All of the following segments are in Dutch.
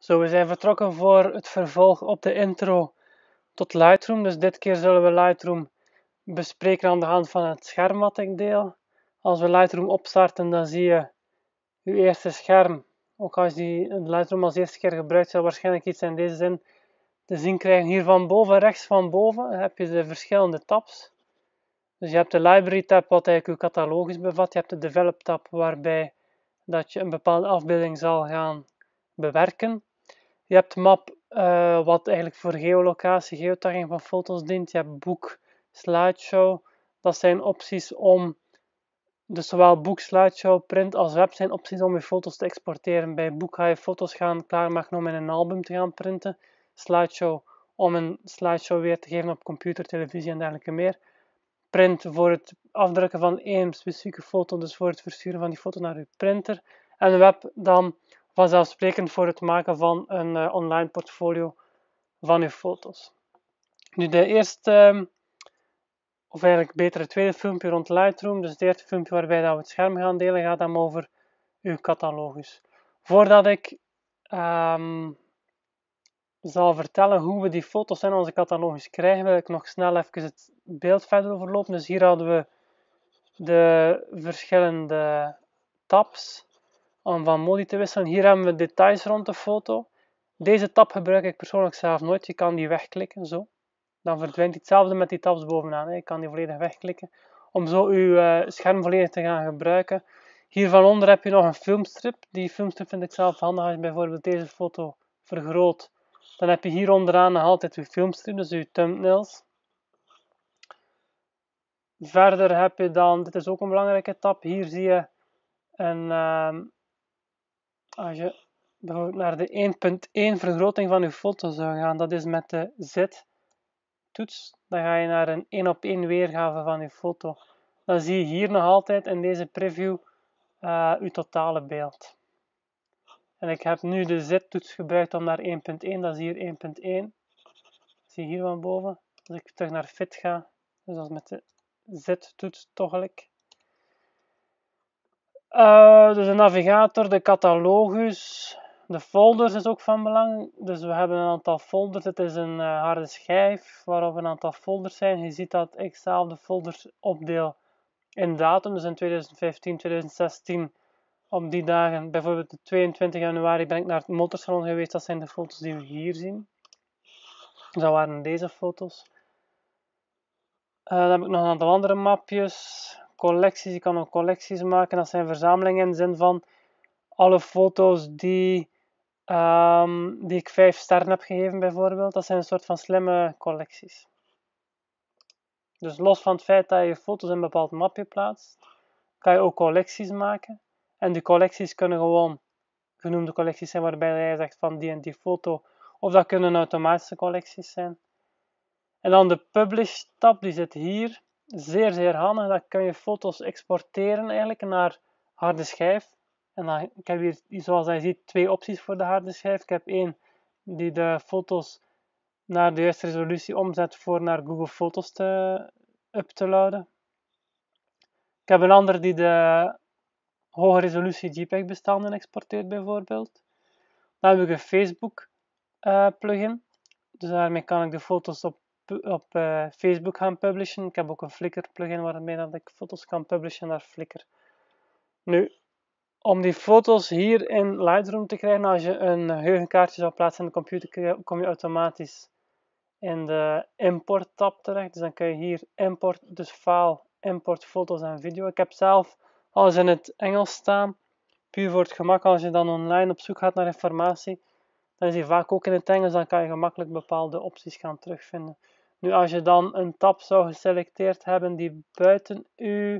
Zo, we zijn vertrokken voor het vervolg op de intro tot Lightroom. Dus dit keer zullen we Lightroom bespreken aan de hand van het scherm wat ik deel. Als we Lightroom opstarten, dan zie je je eerste scherm. Ook als je Lightroom als eerste keer gebruikt, zal waarschijnlijk iets in deze zin te zien krijgen. Hier van boven, rechts van boven, heb je de verschillende tabs. Dus je hebt de Library tab, wat eigenlijk je catalogus bevat. Je hebt de Develop tab, waarbij dat je een bepaalde afbeelding zal gaan bewerken. Je hebt map, wat eigenlijk voor geolocatie, geotagging van foto's dient. Je hebt boek, slideshow. Dat zijn opties om, dus zowel boek, slideshow, print als web zijn opties om je foto's te exporteren. Bij boek ga je foto's gaan klaarmaken om in een album te gaan printen. Slideshow om een slideshow weer te geven op computer, televisie en dergelijke meer. Print voor het afdrukken van één specifieke foto, dus voor het versturen van die foto naar je printer. En web dan vanzelfsprekend voor het maken van een online portfolio van uw foto's. Nu de eerste, of eigenlijk beter het tweede filmpje rond Lightroom, dus het eerste filmpje waarbij we het scherm gaan delen, gaat dan over uw catalogus. Voordat ik zal vertellen hoe we die foto's in onze catalogus krijgen, wil ik nog snel even het beeld verder overlopen. Dus hier hadden we de verschillende tabs om van modi te wisselen. Hier hebben we details rond de foto. Deze tab gebruik ik persoonlijk zelf nooit. Je kan die wegklikken, zo. Dan verdwijnt hetzelfde met die tabs bovenaan. Je kan die volledig wegklikken. Om zo uw scherm volledig te gaan gebruiken. Hier van onder heb je nog een filmstrip. Die filmstrip vind ik zelf handig als je bijvoorbeeld deze foto vergroot. Dan heb je hier onderaan nog altijd uw filmstrip, dus uw thumbnails. Verder heb je dan, dit is ook een belangrijke tab, hier zie je een, als je bijvoorbeeld naar de 1.1 vergroting van je foto zou gaan, dat is met de Z-toets, dan ga je naar een 1:1 weergave van je foto. Dan zie je hier nog altijd in deze preview uw totale beeld. En ik heb nu de Z-toets gebruikt om naar 1.1, dat is hier 1.1. Zie je hier van boven. Als ik terug naar fit ga, dus dat is met de Z-toets toggelijk. Dus de navigator, de catalogus, de folders is ook van belang. Dus we hebben een aantal folders. Het is een harde schijf waarop een aantal folders zijn. Je ziet dat ik zelf de folders opdeel in datum. Dus in 2015, 2016, op die dagen, bijvoorbeeld de 22 januari, ben ik naar het motorsalon geweest. Dat zijn de foto's die we hier zien. Dus dat waren deze foto's. Dan heb ik nog een aantal andere mapjes. Collecties, je kan ook collecties maken. Dat zijn verzamelingen in de zin van alle foto's die ik 5 sterren heb gegeven bijvoorbeeld. Dat zijn een soort van slimme collecties. Dus los van het feit dat je foto's in een bepaald mapje plaatst, kan je ook collecties maken. En die collecties kunnen gewoon genoemde collecties zijn waarbij je zegt van die en die foto. Of dat kunnen automatische collecties zijn. En dan de Publish tab, die zit hier. Zeer, zeer handig. Dan kun je foto's exporteren eigenlijk naar harde schijf. En dan, ik heb hier, zoals je ziet, 2 opties voor de harde schijf. Ik heb één die de foto's naar de juiste resolutie omzet voor naar Google Foto's up te laden. Ik heb een andere die de hoge resolutie JPEG bestanden exporteert bijvoorbeeld. Dan heb ik een Facebook plugin. Dus daarmee kan ik de foto's op Facebook gaan publishen. Ik heb ook een Flickr plugin waarmee dat ik foto's kan publishen naar Flickr. Nu, om die foto's hier in Lightroom te krijgen, als je een geheugenkaartje zou plaatsen in de computer, kom je automatisch in de import tab terecht. Dus dan kun je hier import, dus file, import foto's en video. Ik heb zelf alles in het Engels staan, puur voor het gemak. Als je dan online op zoek gaat naar informatie, dan is die vaak ook in het Engels, dan kan je gemakkelijk bepaalde opties gaan terugvinden. Nu, als je dan een tab zou geselecteerd hebben die buiten uw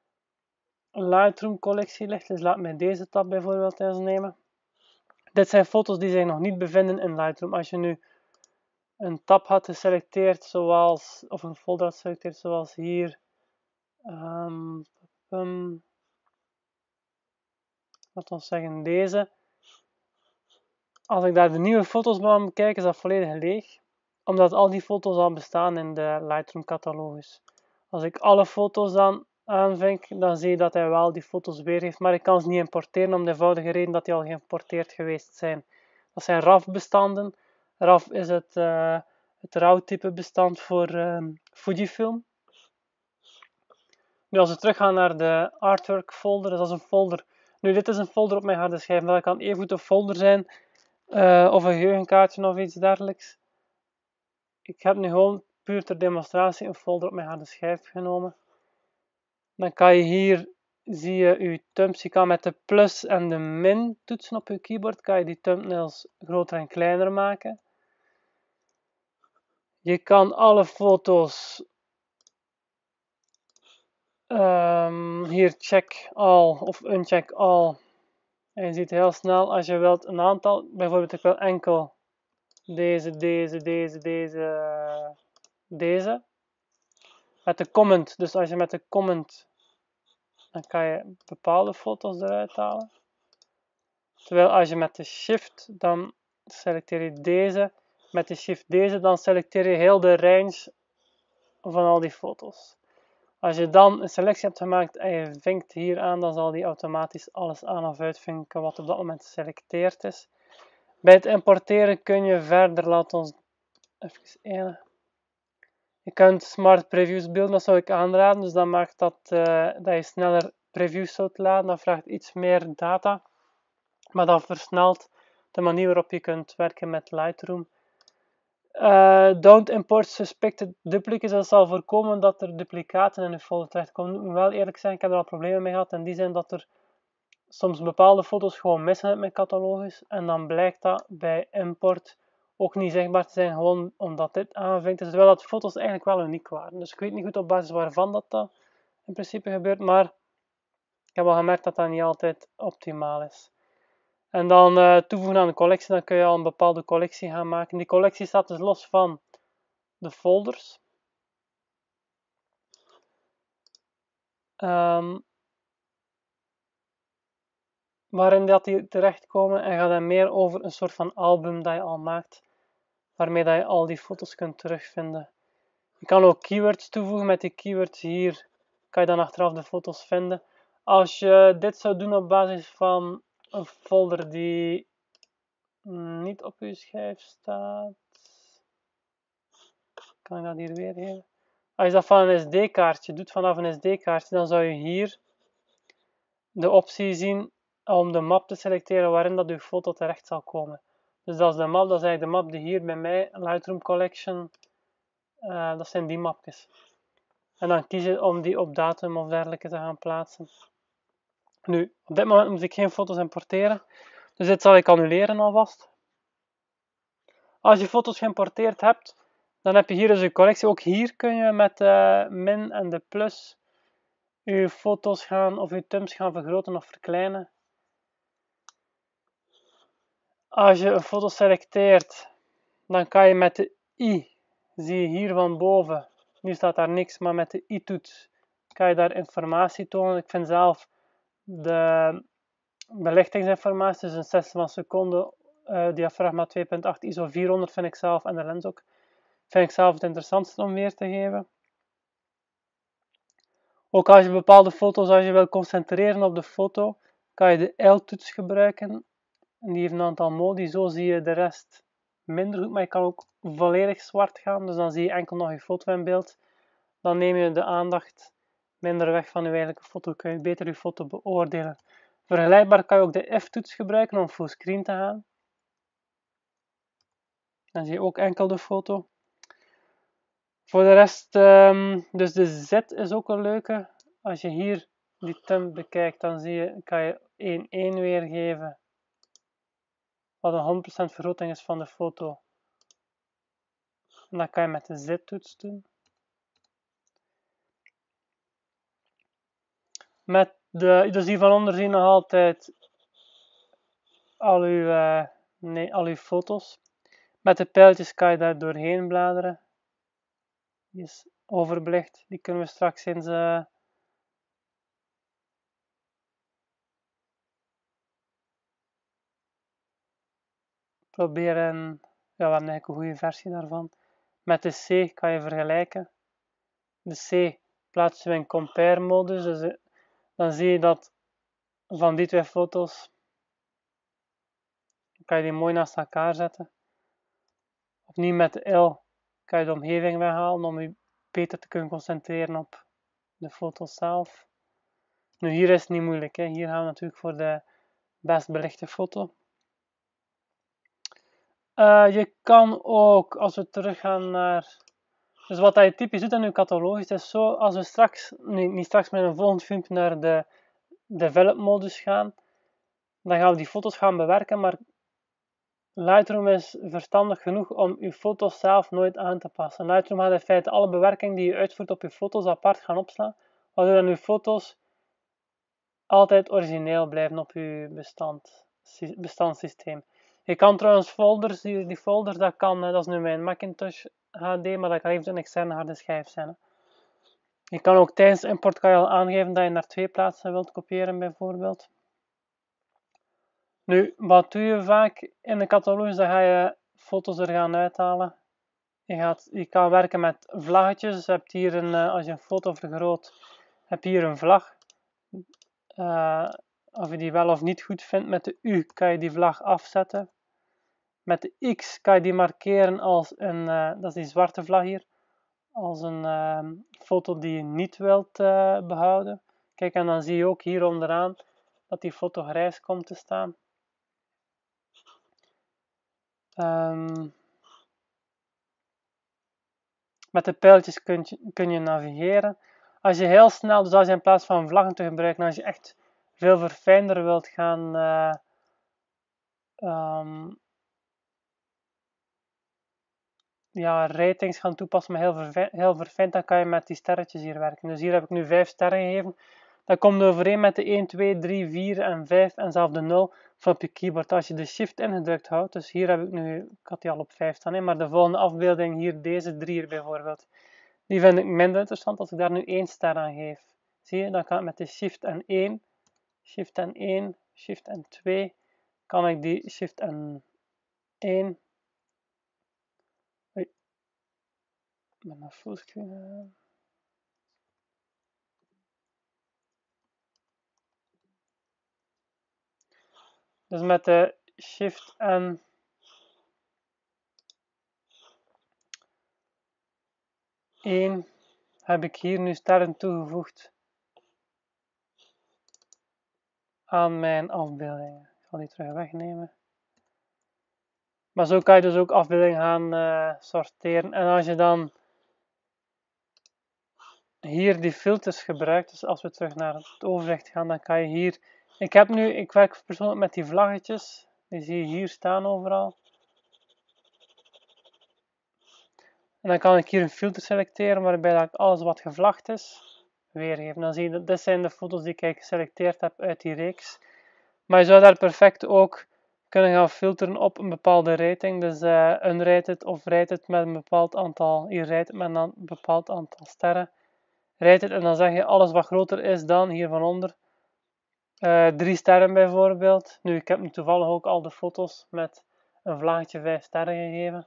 Lightroom collectie ligt, dus laat mij deze tab bijvoorbeeld eens nemen. Dit zijn foto's die zich nog niet bevinden in Lightroom. Als je nu een tab had geselecteerd, zoals, of een folder had geselecteerd, zoals hier. Laten we zeggen deze. Als ik daar de nieuwe foto's van bekijk, is dat volledig leeg. Omdat al die foto's al bestaan in de Lightroom catalogus. Als ik alle foto's dan aanvink, dan zie je dat hij wel die foto's weergeeft. Maar ik kan ze niet importeren om de eenvoudige reden dat die al geïmporteerd geweest zijn. Dat zijn RAW-bestanden. RAW is het RAW-type bestand voor Fujifilm. Nu als we teruggaan naar de artwork folder, dus dat is een folder. Nu dit is een folder op mijn harde schijf, maar dat kan evengoed een folder zijn of een geheugenkaartje of iets dergelijks. Ik heb nu gewoon puur ter demonstratie een folder op mijn harde schijf genomen. Dan kan je hier, zie je je thumbs, je kan met de plus en de min toetsen op je keyboard, kan je die thumbnails groter en kleiner maken. Je kan alle foto's hier check all of uncheck all. En je ziet heel snel als je wilt een aantal, bijvoorbeeld ik wil enkel deze. Met de comment, dus als je met de comment, dan kan je bepaalde foto's eruit halen. Terwijl als je met de shift, dan selecteer je deze. Met de shift deze, dan selecteer je heel de range van al die foto's. Als je dan een selectie hebt gemaakt en je vinkt hier aan, dan zal die automatisch alles aan of uitvinken wat op dat moment geselecteerd is. Bij het importeren kun je verder, laat ons even één. Je kunt smart previews beelden, dat zou ik aanraden, dus dat maakt dat je sneller previews zult laden. Dat vraagt iets meer data, maar dat versnelt de manier waarop je kunt werken met Lightroom. Don't import suspected duplicates, dat zal voorkomen dat er duplicaten in je folder terechtkomen. Ik moet wel eerlijk zijn, ik heb er al problemen mee gehad, en die zijn dat er soms bepaalde foto's gewoon missen uit mijn catalogus, en dan blijkt dat bij import ook niet zichtbaar te zijn, gewoon omdat dit aanvinkt is, terwijl dat foto's eigenlijk wel uniek waren. Dus ik weet niet goed op basis waarvan dat in principe gebeurt, maar ik heb al gemerkt dat dat niet altijd optimaal is. En dan toevoegen aan de collectie, dan kun je al een bepaalde collectie gaan maken. Die collectie staat dus los van de folders. Waarin dat die terechtkomen, en gaat dan meer over een soort van album dat je al maakt, waarmee dat je al die foto's kunt terugvinden. Je kan ook keywords toevoegen. Met die keywords hier kan je dan achteraf de foto's vinden. Als je dit zou doen op basis van een folder die niet op je schijf staat, kan ik dat hier weer geven? Als je dat van een SD-kaartje doet, vanaf een SD-kaartje, dan zou je hier de optie zien om de map te selecteren waarin dat je foto terecht zal komen. Dus dat is de map, dat is eigenlijk de map die hier bij mij, Lightroom Collection, dat zijn die mapjes. En dan kies je om die op datum of dergelijke te gaan plaatsen. Nu, op dit moment moet ik geen foto's importeren, dus dit zal ik annuleren alvast. Als je foto's geïmporteerd hebt, dan heb je hier dus een collectie. Ook hier kun je met de min en de plus je foto's gaan of je thumbs gaan vergroten of verkleinen. Als je een foto selecteert, dan kan je met de i, zie je hier van boven, nu staat daar niks, maar met de i-toets kan je daar informatie tonen. Ik vind zelf de belichtingsinformatie, dus een 6 van seconde, diafragma 2.8 ISO 400 vind ik zelf, en de lens ook, vind ik zelf het interessantste om weer te geven. Ook als je bepaalde foto's, als je wil concentreren op de foto, kan je de L-toets gebruiken. En die heeft een aantal modi, zo zie je de rest minder goed, maar je kan ook volledig zwart gaan, dus dan zie je enkel nog je foto in beeld. Dan neem je de aandacht minder weg van je eigenlijke foto, kun je beter je foto beoordelen. Vergelijkbaar kan je ook de F-toets gebruiken om fullscreen te gaan. Dan zie je ook enkel de foto. Voor de rest, dus de Z is ook een leuke. Als je hier die thumb bekijkt, dan kan je 1:1 weergeven, wat een 100% vergroting is van de foto. En dat kan je met de Z-toets doen. Dus hier van onder zie je nog altijd al uw foto's. Met de pijltjes kan je daar doorheen bladeren. Die is overbelicht. Die kunnen we straks eens proberen. Ja, we hebben eigenlijk een goede versie daarvan. Met de C kan je vergelijken. De C plaatsen we in compare modus. Dus dan zie je dat van die twee foto's, kan je die mooi naast elkaar zetten. Opnieuw met de L kan je de omgeving weghalen om je beter te kunnen concentreren op de foto zelf. Nu hier is het niet moeilijk, hè. Hier gaan we natuurlijk voor de best belichte foto. Je kan ook, als we teruggaan naar... Dus wat je typisch doet in je catalogus is zo, als we straks, niet straks, maar in een volgend filmpje naar de develop modus gaan, dan gaan we die foto's gaan bewerken, maar Lightroom is verstandig genoeg om je foto's zelf nooit aan te passen. Lightroom gaat in feite alle bewerking die je uitvoert op je foto's apart gaan opslaan, waardoor dan je foto's altijd origineel blijven op je bestandssysteem. Je kan trouwens folders, die folders, dat is nu mijn Macintosh HD, maar dat kan even een externe harde schijf zijn. Hè. Je kan ook tijdens import kan je al aangeven dat je naar 2 plaatsen wilt kopiëren bijvoorbeeld. Nu, wat doe je vaak in de catalogus? Dan ga je foto's er gaan uithalen. Je kan werken met vlaggetjes. Dus je hebt hier als je een foto vergroot, heb je hier een vlag. Of je die wel of niet goed vindt, met de U kan je die vlag afzetten. Met de X kan je die markeren als een, dat is die zwarte vlag hier, als een foto die je niet wilt behouden. Kijk, en dan zie je ook hier onderaan dat die foto grijs komt te staan. Met de pijltjes kun je navigeren. Als je heel snel, dus als je in plaats van vlaggen te gebruiken, als je echt veel verfijnder wilt gaan ratings gaan toepassen, maar heel verfijnd, dan kan je met die sterretjes hier werken. Dus hier heb ik nu 5 sterren gegeven. Dat komt overeen met de 1, 2, 3, 4 en 5 en zelfs de 0 van op je keyboard. Als je de shift ingedrukt houdt, dus hier heb ik had die al op 5 staan, maar de volgende afbeelding hier, deze 3 hier bijvoorbeeld, die vind ik minder interessant als ik daar nu 1 ster aan geef. Zie je, dan kan ik met de shift en 1, shift en 1, shift en 2, kan ik die shift en 1, met mijn fullscreen, dus met de shift en 1 heb ik hier nu sterren toegevoegd aan mijn afbeeldingen. Ik zal die terug wegnemen. Maar zo kan je dus ook afbeeldingen gaan sorteren. En als je dan hier die filters gebruikt, dus als we terug naar het overzicht gaan, dan kan je hier... Ik werk persoonlijk met die vlaggetjes. Die zie je hier staan overal. En dan kan ik hier een filter selecteren waarbij dat ik alles wat gevlagd is weergeven. Dan zie je dat dit zijn de foto's die ik geselecteerd heb uit die reeks. Maar je zou daar perfect ook kunnen gaan filteren op een bepaalde rating. Dus unrated of rated met een bepaald aantal. Hier rated met een bepaald aantal sterren. Rated en dan zeg je alles wat groter is dan hier van onder. 3 sterren bijvoorbeeld. Nu, ik heb nu toevallig ook al de foto's met een vlaggetje 5 sterren gegeven.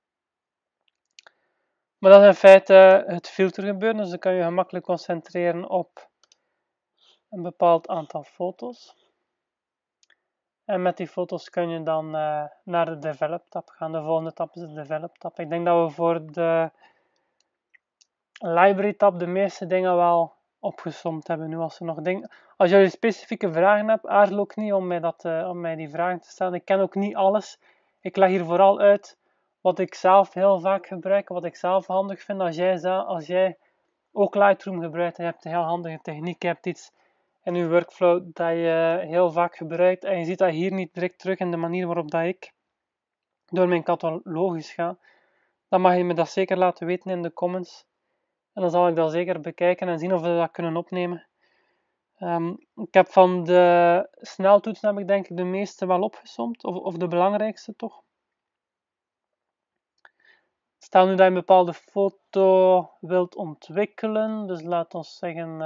Maar dat is in feite het filtergebeuren, dus dan kan je gemakkelijk concentreren op een bepaald aantal foto's. En met die foto's kun je dan naar de Develop tab gaan. De volgende tab is de Develop tab. Ik denk dat we voor de Library tab de meeste dingen wel opgesomd hebben. Nu als jullie specifieke vragen hebt, aarzel ook niet om mij die vragen te stellen. Ik ken ook niet alles. Ik leg hier vooral uit wat ik zelf heel vaak gebruik, wat ik zelf handig vind. Als jij ook Lightroom gebruikt en je hebt een heel handige techniek, je hebt iets in je workflow dat je heel vaak gebruikt en je ziet dat hier niet direct terug in de manier waarop dat ik door mijn catalogus ga, dan mag je me dat zeker laten weten in de comments. En dan zal ik dat zeker bekijken en zien of we dat kunnen opnemen. Ik heb van de sneltoetsen heb ik denk ik de meeste wel opgesomd, of de belangrijkste toch. Stel nu dat je een bepaalde foto wilt ontwikkelen, dus laat ons zeggen,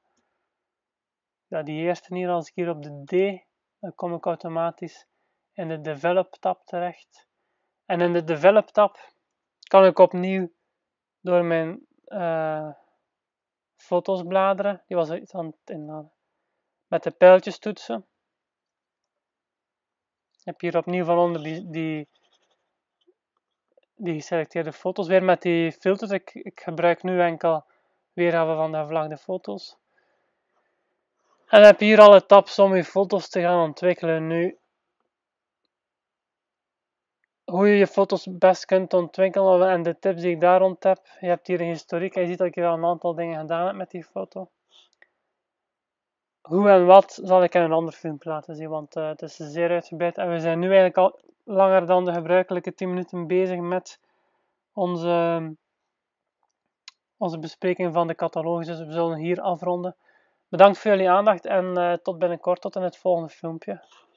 die eerste hier, als ik hier op de D, dan kom ik automatisch in de Develop tab terecht. En in de Develop tab kan ik opnieuw door mijn foto's bladeren. Die was iets aan het inladen. Met de pijltjes toetsen. Je hebt hier opnieuw van onder die geselecteerde foto's weer met die filters. Ik gebruik nu enkel weergave van de gevlagde foto's. En dan heb je hier alle tabs om je foto's te gaan ontwikkelen. Nu, hoe je je foto's best kunt ontwikkelen en de tips die ik daar rond heb. Je hebt hier een historiek en je ziet dat ik hier al een aantal dingen gedaan heb met die foto. Hoe en wat zal ik in een ander filmpje laten zien, want het is zeer uitgebreid. En we zijn nu eigenlijk al langer dan de gebruikelijke 10 minuten bezig met onze bespreking van de catalogus. Dus we zullen hier afronden. Bedankt voor jullie aandacht en tot binnenkort, tot in het volgende filmpje.